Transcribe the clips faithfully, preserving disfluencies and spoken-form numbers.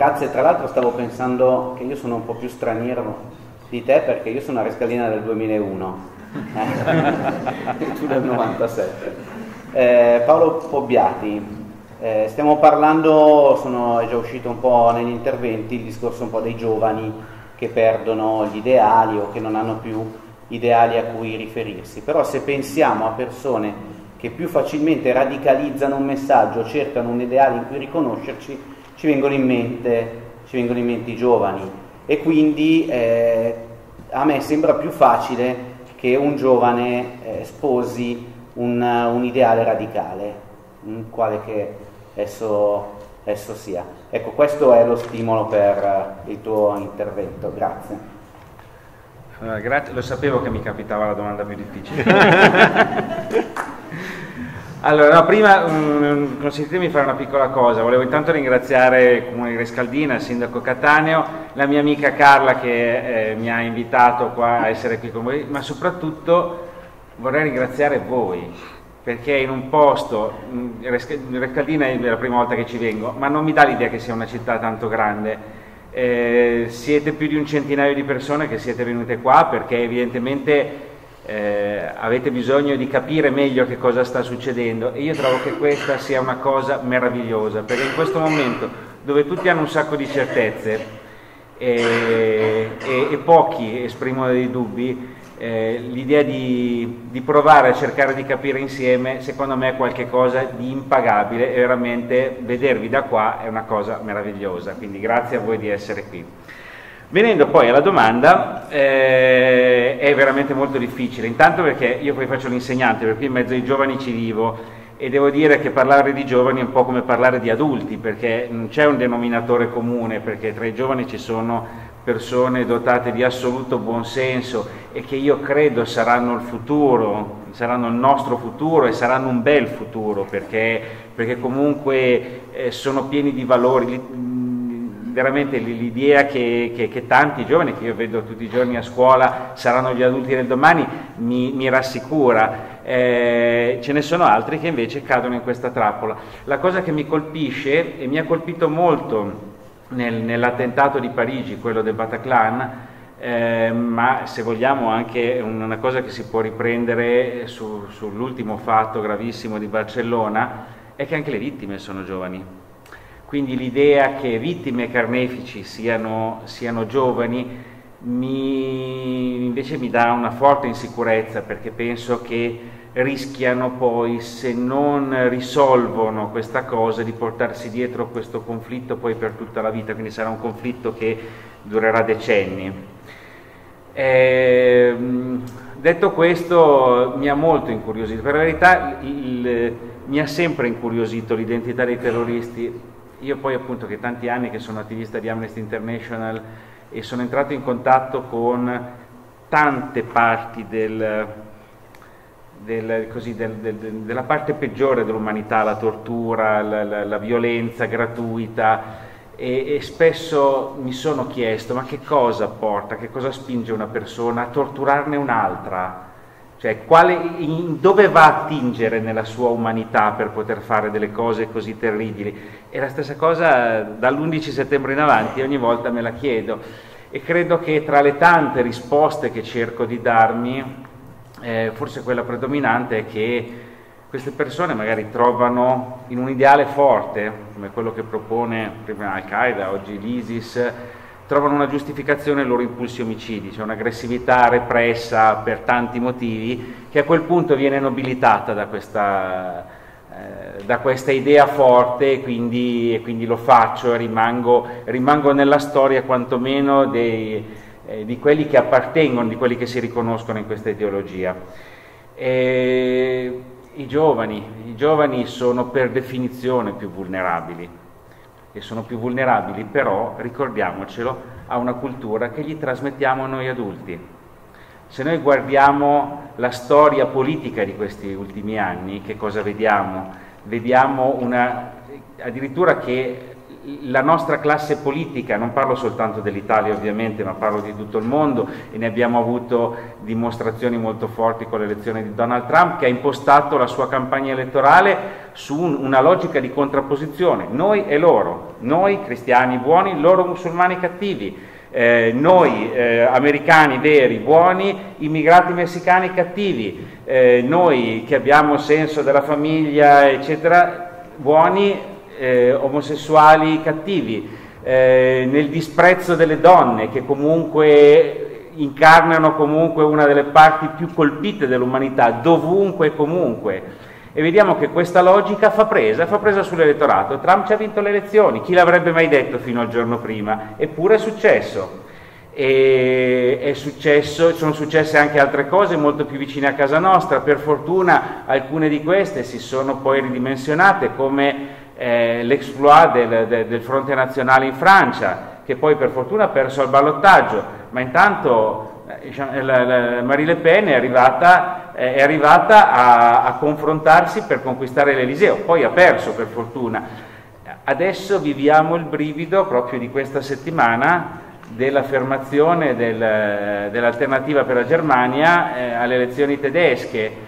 grazie. Tra l'altro stavo pensando che io sono un po' più straniero di te perché io sono a Rescaldina del duemilauno, eh? Tu del novantasette. Eh, Paolo Pobbiati, eh, stiamo parlando, sono, è già uscito un po' negli interventi, il discorso un po' dei giovani che perdono gli ideali o che non hanno più ideali a cui riferirsi. Però se pensiamo a persone che più facilmente radicalizzano un messaggio, cercano un ideale in cui riconoscerci, ci vengono in mente, ci vengono in mente i giovani. E quindi eh, a me sembra più facile che un giovane eh, sposi un, un ideale radicale, quale che esso, esso sia. Ecco, questo è lo stimolo per il tuo intervento. Grazie. Uh, grazie. Lo sapevo che mi capitava la domanda più difficile. Allora, no, prima um, consentitemi di fare una piccola cosa. Volevo intanto ringraziare il Comune di Rescaldina, il Sindaco Cattaneo, la mia amica Carla che eh, mi ha invitato qua a essere qui con voi, ma soprattutto vorrei ringraziare voi, perché in un posto, Rescaldina è la prima volta che ci vengo, ma non mi dà l'idea che sia una città tanto grande. Eh, siete più di un centinaio di persone che siete venute qua perché evidentemente Eh, avete bisogno di capire meglio che cosa sta succedendo, e io trovo che questa sia una cosa meravigliosa, perché in questo momento dove tutti hanno un sacco di certezze e, e, e pochi esprimono dei dubbi, eh, l'idea di, di provare a cercare di capire insieme, secondo me è qualcosa di impagabile, e veramente vedervi da qua è una cosa meravigliosa, quindi grazie a voi di essere qui. Venendo poi alla domanda, eh, è veramente molto difficile, intanto perché io poi faccio l'insegnante, per cui in mezzo ai giovani ci vivo, e devo dire che parlare di giovani è un po' come parlare di adulti, perché non c'è un denominatore comune, perché tra i giovani ci sono persone dotate di assoluto buonsenso e che io credo saranno il futuro, saranno il nostro futuro e saranno un bel futuro, perché, perché comunque eh, sono pieni di valori. Veramente l'idea che, che, che tanti giovani che io vedo tutti i giorni a scuola saranno gli adulti del domani mi, mi rassicura. Eh, ce ne sono altri che invece cadono in questa trappola. La cosa che mi colpisce, e mi ha colpito molto nel, nell'attentato di Parigi, quello del Bataclan, eh, ma se vogliamo anche una cosa che si può riprendere su, sull'ultimo fatto gravissimo di Barcellona, è che anche le vittime sono giovani. Quindi l'idea che vittime e carnefici siano, siano giovani mi, invece mi dà una forte insicurezza, perché penso che rischiano poi, se non risolvono questa cosa, di portarsi dietro questo conflitto poi per tutta la vita, quindi sarà un conflitto che durerà decenni. Eh, detto questo, mi ha molto incuriosito, per la verità il, il, mi ha sempre incuriosito l'identità dei terroristi. Io poi appunto che tanti anni che sono attivista di Amnesty International e sono entrato in contatto con tante parti del, del, così, del, del, della parte peggiore dell'umanità, la tortura, la, la, la violenza gratuita, e, e spesso mi sono chiesto ma che cosa porta, che cosa spinge una persona a torturarne un'altra? Cioè, quale, in, dove va a attingere nella sua umanità per poter fare delle cose così terribili? E la stessa cosa dall'undici settembre in avanti ogni volta me la chiedo, e credo che tra le tante risposte che cerco di darmi, eh, forse quella predominante è che queste persone magari trovano in un ideale forte, come quello che propone prima Al-Qaeda, oggi l'ISIS, trovano una giustificazione ai loro impulsi omicidi, cioè un'aggressività repressa per tanti motivi, che a quel punto viene nobilitata da questa, eh, da questa idea forte, e quindi, e quindi lo faccio e rimango, rimango nella storia quantomeno dei, eh, di quelli che appartengono, di quelli che si riconoscono in questa ideologia. E i giovani, i giovani sono per definizione più vulnerabili, e sono più vulnerabili però, ricordiamocelo, a una cultura che gli trasmettiamo noi adulti. Se noi guardiamo la storia politica di questi ultimi anni, che cosa vediamo? Vediamo una, addirittura che la nostra classe politica, non parlo soltanto dell'Italia ovviamente, ma parlo di tutto il mondo, e ne abbiamo avuto dimostrazioni molto forti con l'elezione di Donald Trump, che ha impostato la sua campagna elettorale su un, una logica di contrapposizione, noi e loro, noi cristiani buoni, loro musulmani cattivi, eh, noi eh, americani veri buoni, immigrati messicani cattivi, eh, noi che abbiamo senso della famiglia eccetera buoni, Eh, omosessuali cattivi, eh, nel disprezzo delle donne che comunque incarnano comunque una delle parti più colpite dell'umanità, dovunque e comunque. E vediamo che questa logica fa presa, fa presa sull'elettorato. Trump ci ha vinto le elezioni, chi l'avrebbe mai detto fino al giorno prima? Eppure è successo. E è successo, sono successe anche altre cose molto più vicine a casa nostra. Per fortuna alcune di queste si sono poi ridimensionate, come Eh, l'exploit del, del, del Fronte Nazionale in Francia, che poi per fortuna ha perso al ballottaggio, ma intanto eh, la, la, Marine Le Pen è arrivata, eh, è arrivata a, a confrontarsi per conquistare l'Eliseo, poi ha perso per fortuna. Adesso viviamo il brivido proprio di questa settimana dell'affermazione del, dell'alternativa per la Germania eh, alle elezioni tedesche.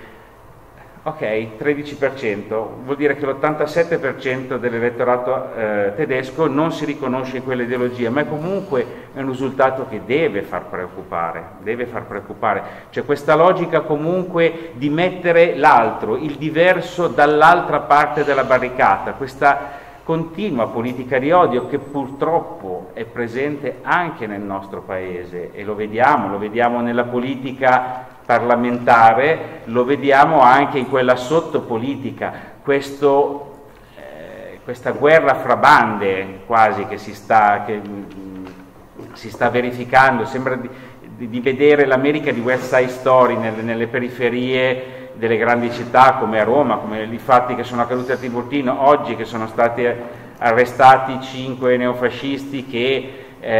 Ok, tredici per cento, vuol dire che l'ottantasette per cento dell'elettorato eh, tedesco non si riconosce in quell'ideologia, ma è comunque un risultato che deve far preoccupare, deve far preoccupare. C'è questa logica comunque di mettere l'altro, il diverso dall'altra parte della barricata, questa continua politica di odio che purtroppo è presente anche nel nostro paese, e lo vediamo, lo vediamo nella politica parlamentare, lo vediamo anche in quella sottopolitica, questo, eh, questa guerra fra bande quasi che si sta, che, mh, si sta verificando. Sembra di, di, di vedere l'America di West Side Story nelle, nelle periferie delle grandi città come a Roma, come i fatti che sono accaduti a Tiburtino oggi, che sono stati arrestati cinque neofascisti che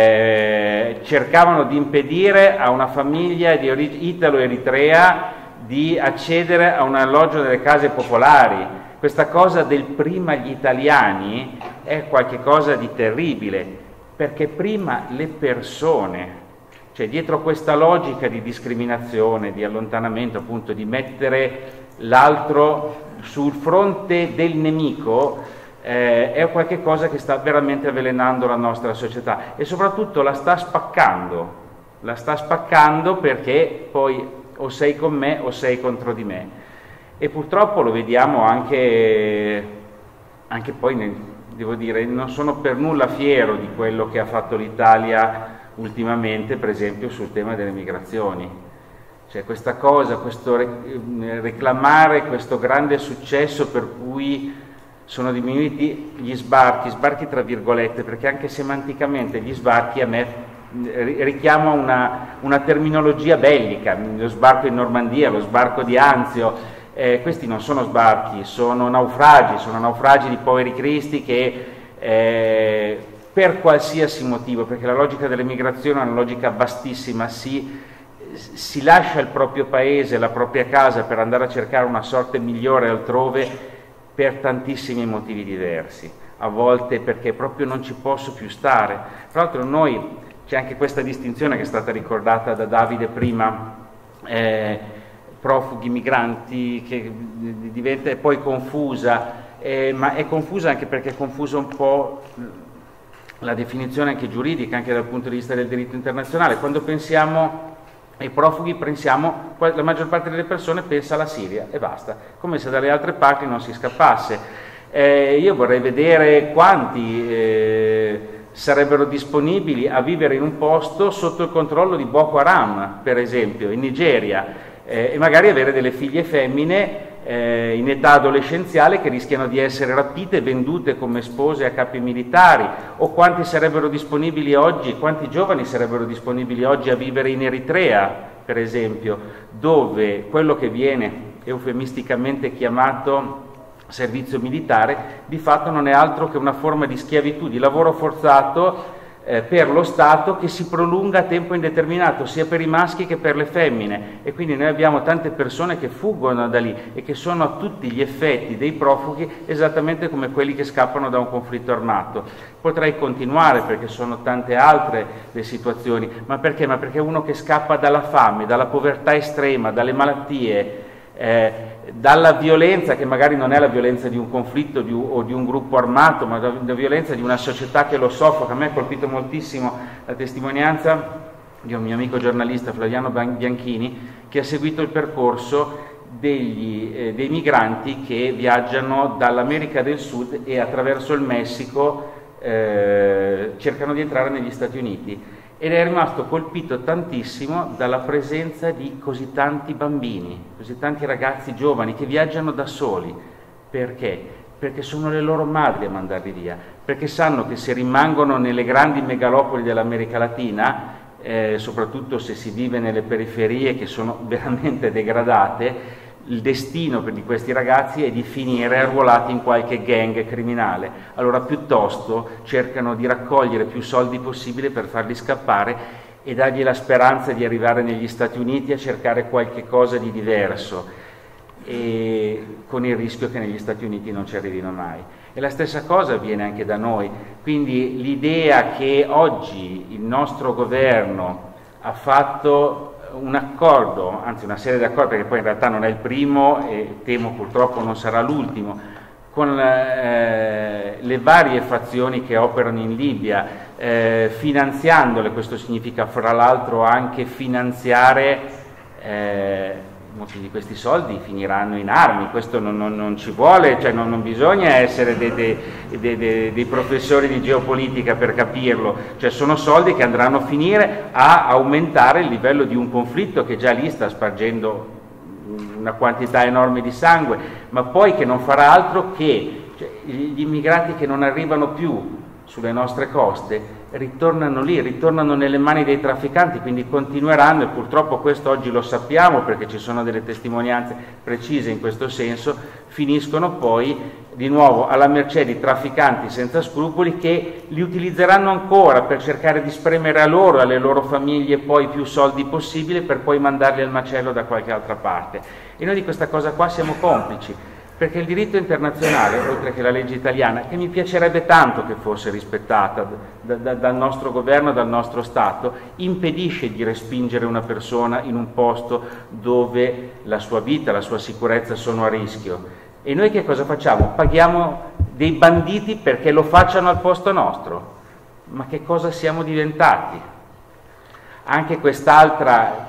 Eh, cercavano di impedire a una famiglia di italo-eritrea di accedere a un alloggio delle case popolari. Questa cosa del prima gli italiani è qualcosa di terribile, perché prima le persone, cioè dietro questa logica di discriminazione, di allontanamento, appunto di mettere l'altro sul fronte del nemico, Eh, è qualche cosa che sta veramente avvelenando la nostra società e soprattutto la sta spaccando, la sta spaccando perché poi o sei con me o sei contro di me. E purtroppo lo vediamo anche, anche poi, nel, devo dire, non sono per nulla fiero di quello che ha fatto l'Italia ultimamente, per esempio sul tema delle migrazioni. Cioè questa cosa, questo reclamare questo grande successo per cui sono diminuiti gli sbarchi, sbarchi tra virgolette, perché anche semanticamente gli sbarchi a me richiama una, una terminologia bellica, lo sbarco in Normandia, lo sbarco di Anzio, eh, questi non sono sbarchi, sono naufragi, sono naufragi di poveri cristi che eh, per qualsiasi motivo, perché la logica dell'emigrazione è una logica vastissima, si, si lascia il proprio paese, la propria casa per andare a cercare una sorte migliore altrove, per tantissimi motivi diversi, a volte perché proprio non ci posso più stare. Tra l'altro noi, c'è anche questa distinzione che è stata ricordata da Davide prima, eh, profughi, migranti, che diventa poi confusa, eh, ma è confusa anche perché è confusa un po' la definizione anche giuridica, anche dal punto di vista del diritto internazionale. Quando pensiamo ai profughi pensiamo, la maggior parte delle persone pensa alla Siria e basta, come se dalle altre parti non si scappasse. Eh, io vorrei vedere quanti eh, sarebbero disponibili a vivere in un posto sotto il controllo di Boko Haram, per esempio, in Nigeria, eh, e magari avere delle figlie femmine eh, in età adolescenziale che rischiano di essere rapite e vendute come spose a capi militari, o quanti sarebbero disponibili oggi, quanti giovani sarebbero disponibili oggi a vivere in Eritrea, per esempio, dove quello che viene eufemisticamente chiamato servizio militare di fatto non è altro che una forma di schiavitù, di lavoro forzato eh, per lo Stato che si prolunga a tempo indeterminato, sia per i maschi che per le femmine, e quindi noi abbiamo tante persone che fuggono da lì e che sono a tutti gli effetti dei profughi, esattamente come quelli che scappano da un conflitto armato. Potrei continuare perché sono tante altre le situazioni, ma perché? Ma perché uno che scappa dalla fame, dalla povertà estrema, dalle malattie, eh, dalla violenza, che magari non è la violenza di un conflitto di un, o di un gruppo armato, ma la violenza di una società che lo soffoca. A me ha colpito moltissimo la testimonianza di un mio amico giornalista, Flaviano Bianchini, che ha seguito il percorso degli, eh, dei migranti che viaggiano dall'America del Sud e attraverso il Messico eh, cercano di entrare negli Stati Uniti, ed è rimasto colpito tantissimo dalla presenza di così tanti bambini, così tanti ragazzi giovani che viaggiano da soli. Perché? Perché sono le loro madri a mandarli via, perché sanno che se rimangono nelle grandi megalopoli dell'America Latina, eh, soprattutto se si vive nelle periferie che sono veramente degradate, il destino di questi ragazzi è di finire arruolati in qualche gang criminale. Allora piuttosto cercano di raccogliere più soldi possibile per farli scappare e dargli la speranza di arrivare negli Stati Uniti a cercare qualche cosa di diverso, e con il rischio che negli Stati Uniti non ci arrivino mai. E la stessa cosa avviene anche da noi. Quindi l'idea che oggi il nostro governo ha fatto un accordo, anzi una serie di accordi, perché poi in realtà non è il primo e temo purtroppo non sarà l'ultimo, con eh, le varie fazioni che operano in Libia, eh, finanziandole. Questo significa fra l'altro anche finanziare, eh, molti di questi soldi finiranno in armi. Questo non, non, non ci vuole, cioè non, non bisogna essere dei, dei, dei, dei, dei professori di geopolitica per capirlo, cioè sono soldi che andranno a finire a aumentare il livello di un conflitto che già lì sta spargendo una quantità enorme di sangue, ma poi che non farà altro che, cioè, gli immigrati che non arrivano più sulle nostre coste ritornano lì, ritornano nelle mani dei trafficanti, quindi continueranno, e purtroppo questo oggi lo sappiamo perché ci sono delle testimonianze precise in questo senso, finiscono poi di nuovo alla mercé di trafficanti senza scrupoli che li utilizzeranno ancora per cercare di spremere a loro e alle loro famiglie poi più soldi possibile per poi mandarli al macello da qualche altra parte. E noi di questa cosa qua siamo complici, perché il diritto internazionale, oltre che la legge italiana, che mi piacerebbe tanto che fosse rispettata da, da, dal nostro governo, dal nostro Stato, impedisce di respingere una persona in un posto dove la sua vita, la sua sicurezza sono a rischio. E noi che cosa facciamo? Paghiamo dei banditi perché lo facciano al posto nostro. Ma che cosa siamo diventati? Anche quest'altra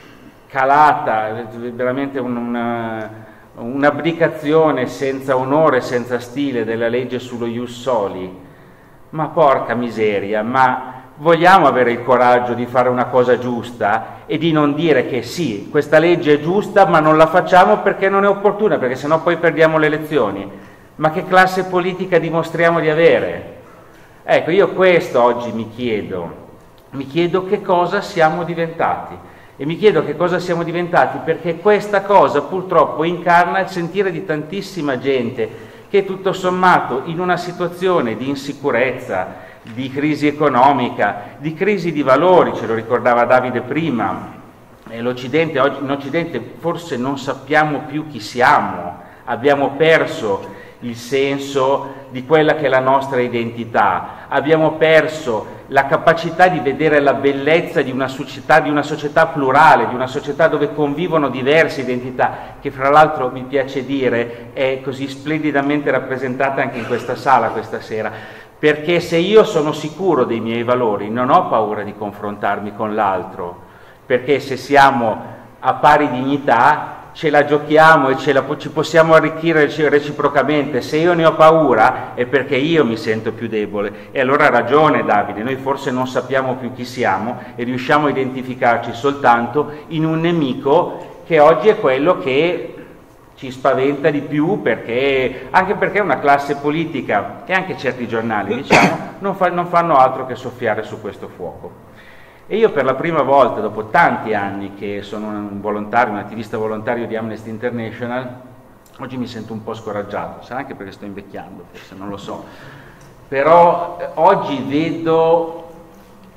calata, veramente un, una... un'abdicazione senza onore, senza stile della legge sullo ius soli. Ma porca miseria, ma vogliamo avere il coraggio di fare una cosa giusta e di non dire che sì, questa legge è giusta ma non la facciamo perché non è opportuna, perché sennò poi perdiamo le elezioni. Ma che classe politica dimostriamo di avere? Ecco, io questo oggi mi chiedo, mi chiedo che cosa siamo diventati. E mi chiedo che cosa siamo diventati, perché questa cosa purtroppo incarna il sentire di tantissima gente che tutto sommato in una situazione di insicurezza, di crisi economica, di crisi di valori, ce lo ricordava Davide prima, e l'Occidente, oggi in Occidente forse non sappiamo più chi siamo, abbiamo perso il senso di quella che è la nostra identità, abbiamo perso la capacità di vedere la bellezza di una società, di una società plurale, di una società dove convivono diverse identità, che fra l'altro mi piace dire è così splendidamente rappresentata anche in questa sala questa sera, perché se io sono sicuro dei miei valori non ho paura di confrontarmi con l'altro, perché se siamo a pari dignità ce la giochiamo e ce la, ci possiamo arricchire reciprocamente. Se io ne ho paura è perché io mi sento più debole, e allora ha ragione Davide, noi forse non sappiamo più chi siamo e riusciamo a identificarci soltanto in un nemico che oggi è quello che ci spaventa di più, perché, anche perché una classe politica e anche certi giornali diciamo non, fa, non fanno altro che soffiare su questo fuoco. E io per la prima volta, dopo tanti anni che sono un volontario, un attivista volontario di Amnesty International, oggi mi sento un po' scoraggiato, sarà anche perché sto invecchiando, forse non lo so, però eh, oggi vedo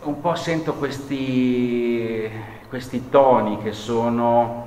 un po' sento questi, questi toni che sono,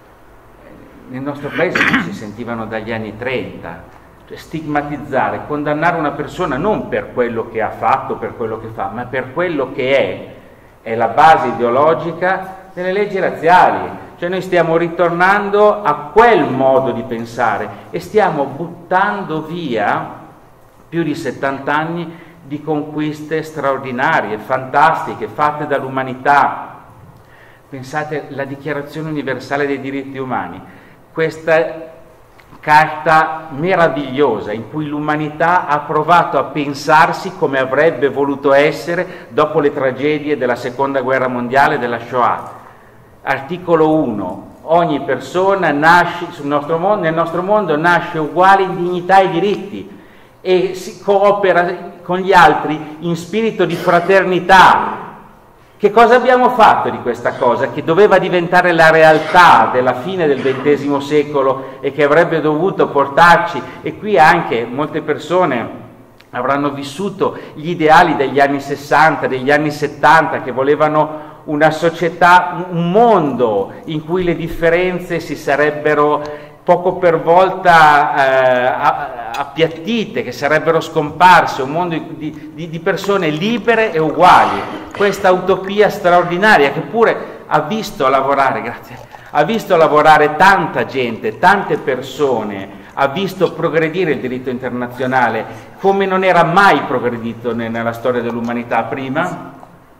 nel nostro paese non si sentivano dagli anni trenta, cioè stigmatizzare, condannare una persona non per quello che ha fatto, per quello che fa, ma per quello che è, è la base ideologica delle leggi razziali. Cioè noi stiamo ritornando a quel modo di pensare e stiamo buttando via più di settanta anni di conquiste straordinarie, fantastiche, fatte dall'umanità. Pensate alla Dichiarazione Universale dei Diritti Umani, questa carta meravigliosa in cui l'umanità ha provato a pensarsi come avrebbe voluto essere dopo le tragedie della Seconda Guerra Mondiale e della Shoah. Articolo uno. Ogni persona nasce, sul nostro mondo, nel nostro mondo nasce uguale in dignità e diritti e si coopera con gli altri in spirito di fraternità. Che cosa abbiamo fatto di questa cosa che doveva diventare la realtà della fine del ventesimo secolo e che avrebbe dovuto portarci, e qui anche molte persone avranno vissuto gli ideali degli anni sessanta, degli anni settanta, che volevano una società, un mondo in cui le differenze si sarebbero poco per volta eh, appiattite, che sarebbero scomparse, un mondo di, di, di persone libere e uguali. Questa utopia straordinaria che pure ha visto lavorare, grazie, ha visto lavorare tanta gente, tante persone, ha visto progredire il diritto internazionale come non era mai progredito nella storia dell'umanità prima.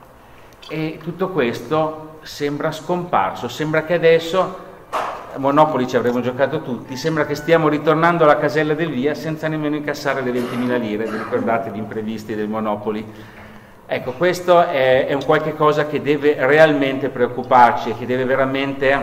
E tutto questo sembra scomparso, sembra che adesso a Monopoli ci avremmo giocato tutti, sembra che stiamo ritornando alla casella del via senza nemmeno incassare le ventimila lire, vi ricordate gli imprevisti del Monopoli? Ecco, questo è, è un qualche cosa che deve realmente preoccuparci e che deve veramente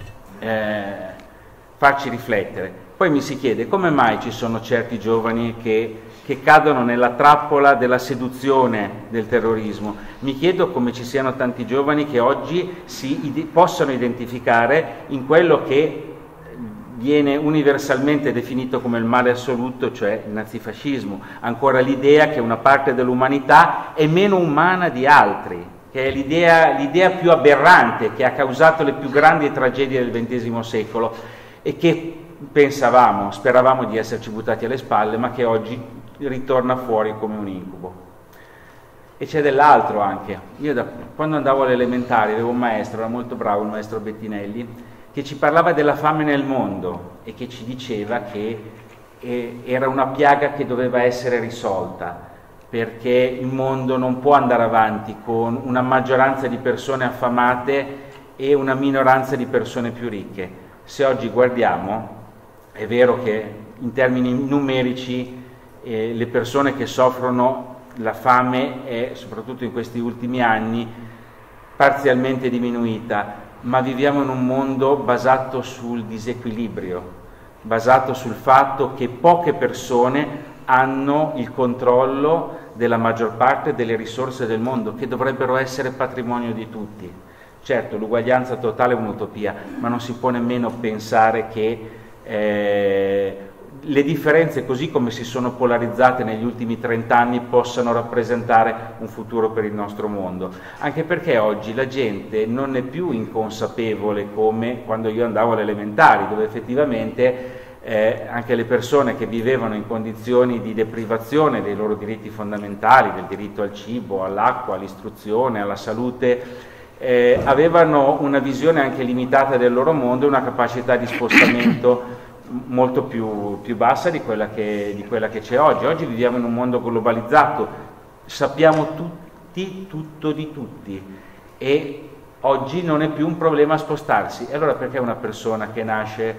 eh, farci riflettere. Poi mi si chiede come mai ci sono certi giovani che che cadono nella trappola della seduzione del terrorismo. Mi chiedo come ci siano tanti giovani che oggi si ide- possano identificare in quello che viene universalmente definito come il male assoluto, cioè il nazifascismo. Ancora l'idea che una parte dell'umanità è meno umana di altri, che è l'idea, l'idea più aberrante che ha causato le più grandi tragedie del ventesimo secolo e che pensavamo, speravamo di esserci buttati alle spalle, ma che oggi ritorna fuori come un incubo. E c'è dell'altro anche. Io da, quando andavo alle elementari avevo un maestro, era molto bravo, il maestro Bettinelli, che ci parlava della fame nel mondo e che ci diceva che eh, era una piaga che doveva essere risolta, perché il mondo non può andare avanti con una maggioranza di persone affamate e una minoranza di persone più ricche. Se oggi guardiamo, è vero che in termini numerici eh, le persone che soffrono la fame è, soprattutto in questi ultimi anni, parzialmente diminuita, ma viviamo in un mondo basato sul disequilibrio, basato sul fatto che poche persone hanno il controllo della maggior parte delle risorse del mondo, che dovrebbero essere patrimonio di tutti. Certo, l'uguaglianza totale è un'utopia, ma non si può nemmeno pensare che eh, le differenze, così come si sono polarizzate negli ultimi trent'anni, possano rappresentare un futuro per il nostro mondo. Anche perché oggi la gente non è più inconsapevole come quando io andavo alle elementari, dove effettivamente eh, anche le persone che vivevano in condizioni di deprivazione dei loro diritti fondamentali, del diritto al cibo, all'acqua, all'istruzione, alla salute, eh, avevano una visione anche limitata del loro mondo e una capacità di spostamento molto più, più bassa di quella, che, di quella che c'è oggi. Oggi viviamo in un mondo globalizzato, sappiamo tutti tutto di tutti e oggi non è più un problema spostarsi. E allora perché una persona che nasce,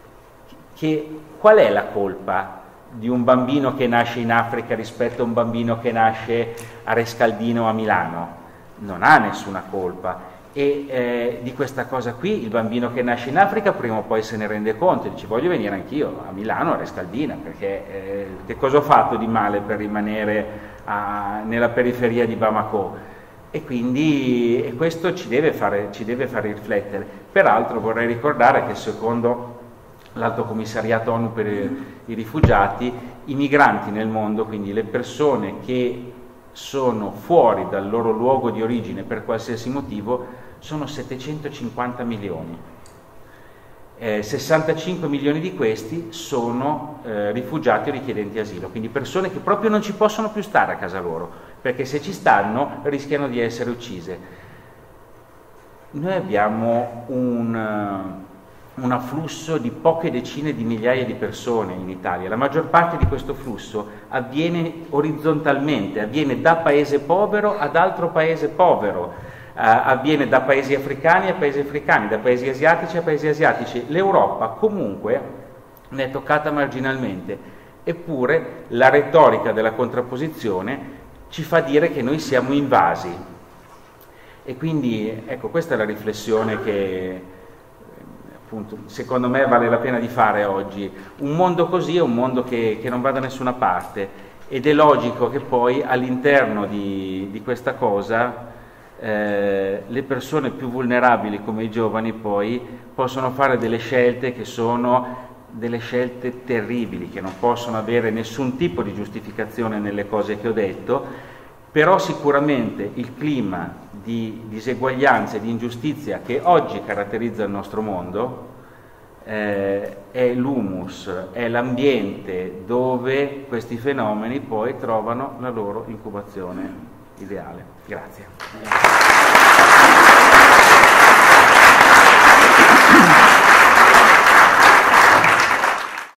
che, qual è la colpa di un bambino che nasce in Africa rispetto a un bambino che nasce a Rescaldino o a Milano? Non ha nessuna colpa. E eh, di questa cosa qui il bambino che nasce in Africa prima o poi se ne rende conto e dice voglio venire anch'io a Milano, a Rescaldina, perché eh, che cosa ho fatto di male per rimanere a, nella periferia di Bamako? E quindi e questo ci deve, fare, ci deve fare riflettere. Peraltro vorrei ricordare che secondo l'Alto Commissariato ONU per i rifugiati, i migranti nel mondo, quindi le persone che sono fuori dal loro luogo di origine per qualsiasi motivo sono settecentocinquanta milioni. Eh, sessantacinque milioni di questi sono eh, rifugiati o richiedenti asilo, quindi persone che proprio non ci possono più stare a casa loro, perché se ci stanno rischiano di essere uccise. Noi abbiamo un, un afflusso di poche decine di migliaia di persone in Italia. La maggior parte di questo flusso avviene orizzontalmente, avviene da paese povero ad altro paese povero, eh, avviene da paesi africani a paesi africani, da paesi asiatici a paesi asiatici. L'Europa comunque ne è toccata marginalmente, eppure la retorica della contrapposizione ci fa dire che noi siamo invasi. E quindi, ecco, questa è la riflessione che, appunto, secondo me vale la pena di fare oggi. Un mondo così è un mondo che, che non va da nessuna parte, ed è logico che poi all'interno di, di questa cosa eh, le persone più vulnerabili, come i giovani, poi possono fare delle scelte che sono delle scelte terribili, che non possono avere nessun tipo di giustificazione nelle cose che ho detto, però sicuramente il clima di diseguaglianza e di ingiustizia che oggi caratterizza il nostro mondo eh, è l'humus, è l'ambiente dove questi fenomeni poi trovano la loro incubazione ideale. Grazie.